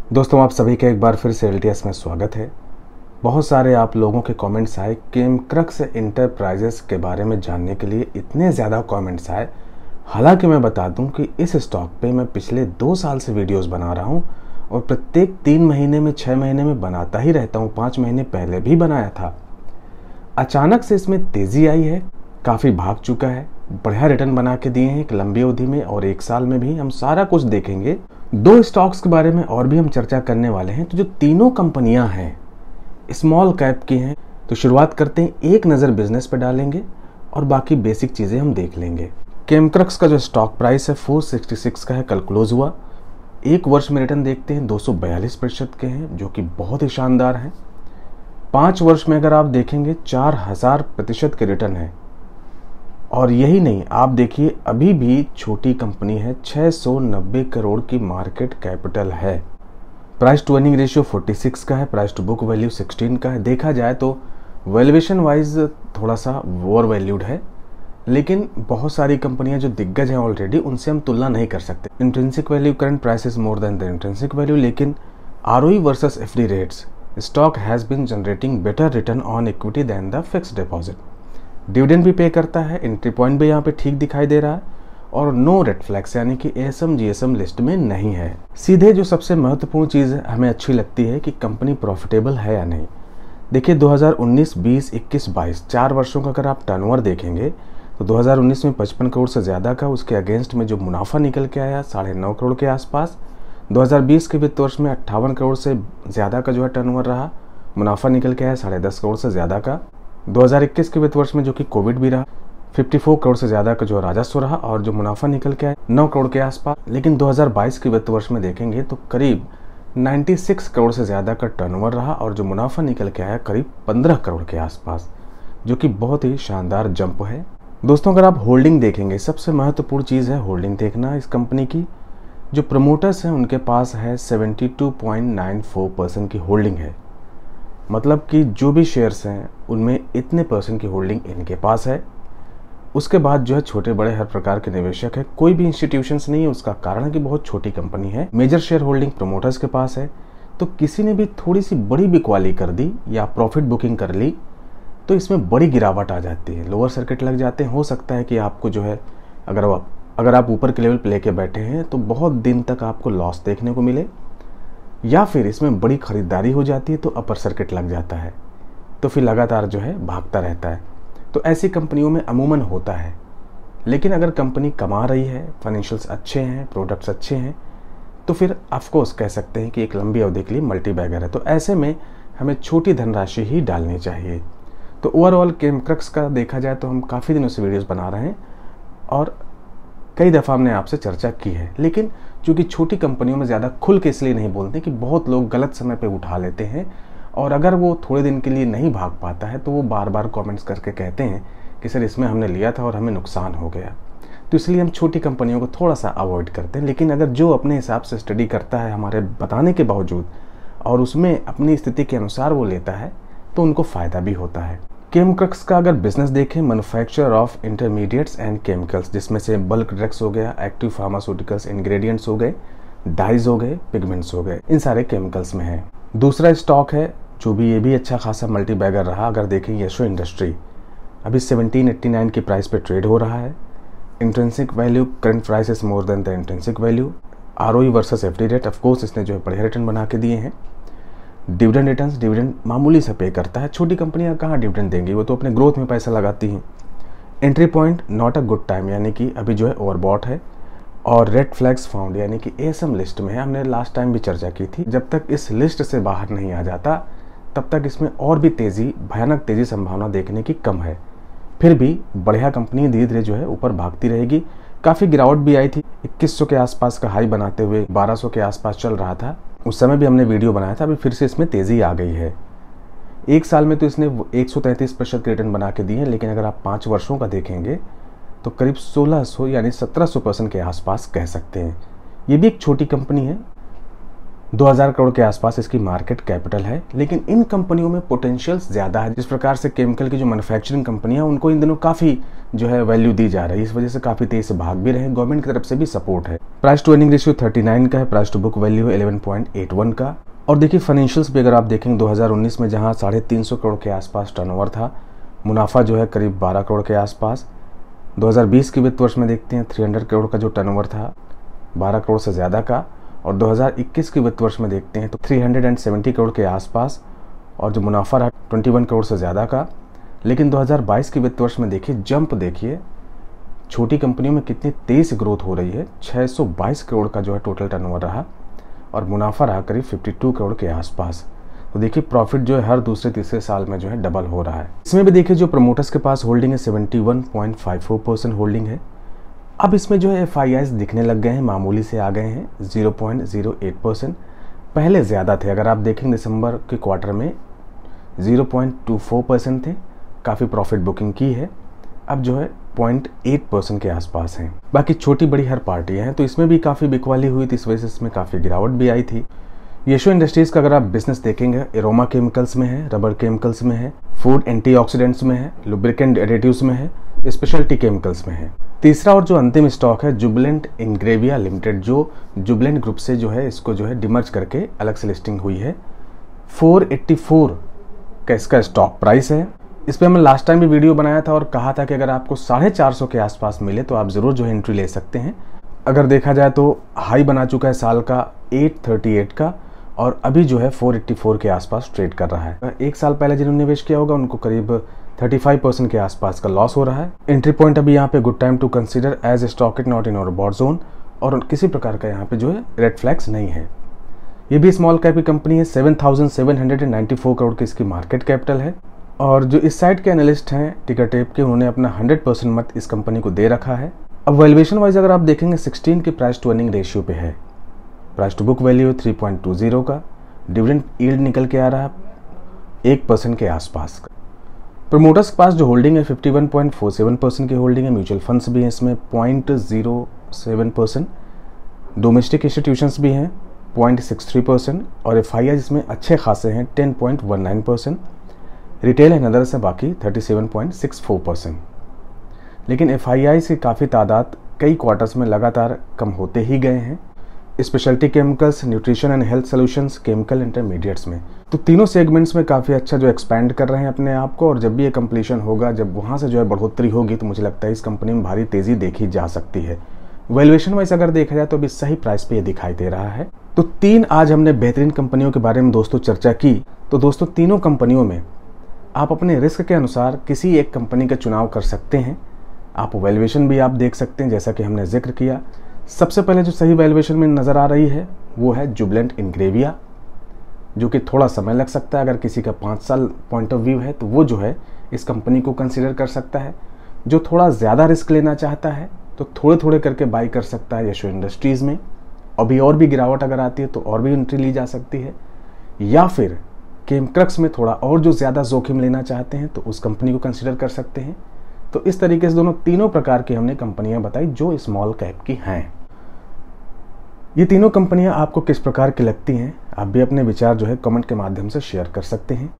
दोस्तों, आप सभी का एक बार फिर से एलटीएस में स्वागत है। बहुत सारे आप लोगों के कमेंट्स आए केमक्रक्स इंटरप्राइजेस के बारे में जानने के लिए। इतने ज़्यादा कमेंट्स आए। हालांकि मैं बता दूं कि इस स्टॉक पे मैं पिछले 2 साल से वीडियोस बना रहा हूं और प्रत्येक 3 महीने में 6 महीने में बनाता ही रहता हूं। 5 महीने पहले भी बनाया था। अचानक से इसमें तेज़ी आई है, काफ़ी भाग चुका है, बढ़िया रिटर्न बना के दिए हैं एक लंबी अवधि में और 1 साल में भी। हम सारा कुछ देखेंगे। 2 स्टॉक्स के बारे में और भी हम चर्चा करने वाले हैं। तो जो तीनों कंपनियां हैं स्मॉल कैप की हैं। तो शुरुआत करते हैं, एक नज़र बिजनेस पे डालेंगे और बाकी बेसिक चीज़ें हम देख लेंगे। केमक्रक्स का जो स्टॉक प्राइस है 466 का है, कल क्लोज हुआ। 1 वर्ष में रिटर्न देखते हैं 242% के हैं, जो कि बहुत ही शानदार हैं। 5 वर्ष में अगर आप देखेंगे 4000% के रिटर्न है। और यही नहीं, आप देखिए अभी भी छोटी कंपनी है, 690 करोड़ की मार्केट कैपिटल है। प्राइस टू अर्निंग रेशियो 46 का है, प्राइस टू बुक वैल्यू 16 का है। देखा जाए तो वैल्यूएशन वाइज थोड़ा सा ओवर वैल्यूड है, लेकिन बहुत सारी कंपनियां जो दिग्गज हैं ऑलरेडी, उनसे हम तुलना नहीं कर सकते। Intrinsic value current price is more than the intrinsic value, लेकिन ROE versus FD rates stock has been generating better return on equity than the fixed deposit. Dividend भी पे करता है, एंट्री पॉइंट भी यहाँ पे ठीक दिखाई दे रहा है और नो रेड फ्लैग्स यानी कि एएसएम जीएसएम लिस्ट में नहीं है। सीधे जो सबसे महत्वपूर्ण चीज़ हमें अच्छी लगती है कि कंपनी प्रॉफिटेबल है या नहीं। देखिए 2019, 20, 21, 22 4 वर्षों का अगर आप टर्नओवर देखेंगे तो 2019 में 55 करोड़ से ज़्यादा का, उसके अगेंस्ट में जो मुनाफा निकल के आया 9.5 करोड़ के आसपास। 2020 के वित्त वर्ष में 58 करोड़ से ज़्यादा का जो है टर्नओवर रहा, मुनाफा निकल के आया 10.5 करोड़ से ज़्यादा का। 2021 के वित्त वर्ष में जो कि कोविड भी रहा, 54 करोड़ से ज़्यादा का जो राजस्व रहा और जो मुनाफा निकल के आया 9 करोड़ के आसपास। लेकिन 2022 के वित्त वर्ष में देखेंगे तो करीब 96 करोड़ से ज़्यादा का टर्नओवर रहा और जो मुनाफा निकल के आया करीब 15 करोड़ के आसपास, जो कि बहुत ही शानदार जंप है। दोस्तों, अगर आप होल्डिंग देखेंगे, सबसे महत्वपूर्ण चीज़ है होल्डिंग देखना। इस कंपनी की जो प्रमोटर्स हैं उनके पास है 72.94% की होल्डिंग है। मतलब कि जो भी शेयर्स हैं उनमें इतने % की होल्डिंग इनके पास है। उसके बाद जो है छोटे बड़े हर प्रकार के निवेशक है, कोई भी इंस्टीट्यूशंस नहीं है। उसका कारण है कि बहुत छोटी कंपनी है। मेजर शेयर होल्डिंग प्रमोटर्स के पास है। तो किसी ने भी थोड़ी सी बड़ी बिकवाली कर दी या प्रॉफिट बुकिंग कर ली तो इसमें बड़ी गिरावट आ जाती है, लोअर सर्किट लग जाते हैं। हो सकता है कि आपको जो है अगर आप ऊपर के लेवल पे लेके बैठे हैं तो बहुत दिन तक आपको लॉस देखने को मिले, या फिर इसमें बड़ी खरीदारी हो जाती है तो अपर सर्किट लग जाता है, तो फिर लगातार जो है भागता रहता है। तो ऐसी कंपनियों में अमूमन होता है। लेकिन अगर कंपनी कमा रही है, फाइनेंशियल्स अच्छे हैं, प्रोडक्ट्स अच्छे हैं, तो फिर ऑफकोर्स कह सकते हैं कि एक लंबी अवधि के लिए मल्टी बैगर है। तो ऐसे में हमें छोटी धनराशि ही डालनी चाहिए। तो ओवरऑल केमक्रक्स का देखा जाए तो हम काफ़ी दिनों से वीडियोस बना रहे हैं और कई दफ़ा हमने आपसे चर्चा की है। लेकिन चूँकि छोटी कंपनियों में ज़्यादा खुल के इसलिए नहीं बोलते कि बहुत लोग गलत समय पे उठा लेते हैं और अगर वो थोड़े दिन के लिए नहीं भाग पाता है तो वो बार बार कमेंट्स करके कहते हैं कि सर इसमें हमने लिया था और हमें नुकसान हो गया। तो इसलिए हम छोटी कंपनियों को थोड़ा सा अवॉइड करते हैं। लेकिन अगर जो अपने हिसाब से स्टडी करता है हमारे बताने के बावजूद और उसमें अपनी स्थिति के अनुसार वो लेता है तो उनको फ़ायदा भी होता है। केमक्रक्स का अगर बिजनेस देखें, manufacture of intermediates and chemicals, जिसमें से बल्क ड्रग्स हो गया, एक्टिव फार्मास्यूटिकल्स इंग्रेडिएंट्स हो गए, डाइज हो गए, पिगमेंट्स हो गए, इन सारे केमिकल्स में है। दूसरा स्टॉक है जो भी ये भी अच्छा खासा मल्टी बैगर रहा। अगर देखें यशो इंडस्ट्री, अभी 1789 की प्राइस पे ट्रेड हो रहा है। Intrinsic value current price is more than the intrinsic value. ROE versus FD rate, of course इसने जो है बढ़िया रिटर्न बना के दिए हैं। डिविडेंड रिटर्न्स, डिविडेंड मामूली सा पे करता है। छोटी कंपनियां कहाँ डिविडेंड देंगी, वो तो अपने ग्रोथ में पैसा लगाती हैं। Entry point not a good time, यानी कि अभी जो है ओवरबॉट है और रेड फ्लैग्स फाउंड, यानी कि एएसएम लिस्ट में है। हमने लास्ट टाइम भी चर्चा की थी। जब तक इस लिस्ट से बाहर नहीं आ जाता तब तक इसमें और भी भयानक तेजी संभावना देखने की कम है। फिर भी बढ़िया कंपनी धीरे धीरे जो है ऊपर भागती रहेगी। काफ़ी गिरावट भी आई थी, 2100 के आसपास का हाई बनाते हुए 1200 के आसपास चल रहा था। उस समय भी हमने वीडियो बनाया था। अभी फिर से इसमें तेज़ी आ गई है। 1 साल में तो इसने 133% के रिटर्न बना के दिए हैं, लेकिन अगर आप 5 वर्षों का देखेंगे तो करीब 1600 यानी 1700% के आसपास कह सकते हैं। ये भी एक छोटी कंपनी है। 2000 करोड़ के आसपास इसकी मार्केट कैपिटल है। लेकिन इन कंपनियों में पोटेंशियल्स ज़्यादा है। जिस प्रकार से केमिकल की जो मैन्युफैक्चरिंग कंपनियां, उनको इन दिनों काफ़ी जो है वैल्यू दी जा रही है, इस वजह से काफ़ी तेज से भाग भी रहे हैं। गवर्नमेंट की तरफ से भी सपोर्ट है। प्राइस टू अर्निंग रेशियो 39 का है। प्राइस टू बुक वैल्यू 11.81 का। और देखिए फाइनेंशियल्स भी अगर आप देखेंगे 2019 में जहाँ 350 करोड़ के आसपास टर्नओवर था, मुनाफा जो है करीब 12 करोड़ के आसपास। 2020 के वित्त वर्ष में देखते हैं 300 करोड़ का जो टर्नओवर था, 12 करोड़ से ज़्यादा का। और 2021 के वित्त वर्ष में देखते हैं तो 370 करोड़ के आसपास और जो मुनाफा रहा 21 करोड़ से ज़्यादा का। लेकिन 2022 के वित्त वर्ष में देखिए जंप देखिए, छोटी कंपनियों में कितनी तेज़ ग्रोथ हो रही है। 622 करोड़ का जो है टोटल टर्नओवर रहा और मुनाफा रहा करीब 52 करोड़ के आसपास। तो देखिए प्रॉफिट जो है हर दूसरे तीसरे साल में जो है डबल हो रहा है। इसमें भी देखिए जो प्रमोटर्स के पास होल्डिंग है 71.54% होल्डिंग है। अब इसमें जो है FIIs दिखने लग गए हैं, मामूली से आ गए हैं 0.08%। पहले ज़्यादा थे, अगर आप देखेंगे दिसंबर के क्वार्टर में 0.24% थे। काफ़ी प्रॉफिट बुकिंग की है, अब जो है 0.8% के आसपास हैं। बाकी छोटी बड़ी हर पार्टियाँ हैं, तो इसमें भी काफ़ी बिकवाली हुई थी, इस वजह से इसमें काफ़ी गिरावट भी आई थी। यशो इंडस्ट्रीज़ का अगर आप बिजनेस देखेंगे, एरोमा केमिकल्स में है, रबर केमिकल्स में है, फूड एंटीऑक्सीडेंट्स में है, लुब्रिकेंट एडिटिव्स में है, स्पेशलिटी केमिकल्स में है। तीसरा और जो अंतिम स्टॉक है जुबिलेंट इंग्रेविया लिमिटेड, जो जुबिलेंट ग्रुप से जो है इसको जो है डिमर्ज करके अलग से लिस्टिंग हुई है। 484 का इसका स्टॉक प्राइस है। इस पर हमने लास्ट टाइम भी वीडियो बनाया था और कहा था कि अगर आपको 450 के आसपास मिले तो आप ज़रूर जो है एंट्री ले सकते हैं। अगर देखा जाए तो हाई बना चुका है साल का 838 का और अभी जो है 484 के आसपास ट्रेड कर रहा है। एक साल पहले जिन्होंने निवेश किया होगा उनको करीब 35% के आसपास का लॉस हो रहा है। एंट्री पॉइंट अभी यहाँ पे good time to consider as stock it not in और बॉट जोन, और किसी प्रकार का यहाँ पे जो है रेड फ्लैग्स नहीं है। ये भी स्मॉल कैप की कंपनी है। 7,794 करोड़ की इसकी मार्केट कैपिटल है। और जो इस साइड के एनालिस्ट हैं टिकर टेप के, उन्होंने अपना 100% मत इस कंपनी को दे रखा है। अब वैल्यूएशन वाइज अगर आप देखेंगे 16 की प्राइस टू अर्निंग रेशियो पे है। प्राइस टू बुक वैल्यू 3.20 का। डिविडेंड यील्ड निकल के आ रहा है 1% के आसपास का। प्रमोटर्स के पास जो होल्डिंग है 51.47% की होल्डिंग है। म्यूचुअल फंड्स भी हैं इसमें 0.07%। डोमेस्टिक इंस्टीट्यूशंस भी हैं 0.63% और FIIs इसमें अच्छे खासे हैं 10.19%। रिटेल एंड अदर से बाकी 37.64%। लेकिन FIIs की काफ़ी तादाद कई क्वार्टर्स में लगातार कम होते ही गए हैं। Speciality chemicals, nutrition and health solutions, chemical intermediates में, तो तीनों सेगमेंट्स में काफ़ी अच्छा जो एक्सपैंड कर रहे हैं अपने आप को। और जब भी ये कंप्लीशन होगा, जब वहाँ से जो है बढ़ोतरी होगी, तो मुझे लगता है इस कंपनी में भारी तेज़ी देखी जा सकती है। वैल्यूएशन वाइज अगर देखा जाए तो अभी सही प्राइस पे ये दिखाई दे रहा है। तो 3 आज हमने बेहतरीन कंपनियों के बारे में दोस्तों चर्चा की। तो दोस्तों तीनों कंपनियों में आप अपने रिस्क के अनुसार किसी एक कंपनी का चुनाव कर सकते हैं। आप वैल्यूएशन भी आप देख सकते हैं, जैसा कि हमने जिक्र किया। सबसे पहले जो सही वैल्यूएशन में नज़र आ रही है वो है जुबिलेंट इंग्रेविया, जो कि थोड़ा समय लग सकता है। अगर किसी का 5 साल पॉइंट ऑफ व्यू है तो वो जो है इस कंपनी को कंसीडर कर सकता है। जो थोड़ा ज़्यादा रिस्क लेना चाहता है तो थोड़े थोड़े करके बाई कर सकता है यशो इंडस्ट्रीज़ में। अभी और भी गिरावट अगर आती है तो और भी एंट्री ली जा सकती है। या फिर केमक्रक्स में थोड़ा और जो ज़्यादा जोखिम लेना चाहते हैं तो उस कंपनी को कंसीडर कर सकते हैं। तो इस तरीके से तीनों प्रकार की हमने कंपनियां बताई जो स्मॉल कैप की हैं। ये तीनों कंपनियां आपको किस प्रकार की लगती हैं, आप भी अपने विचार जो है कमेंट के माध्यम से शेयर कर सकते हैं।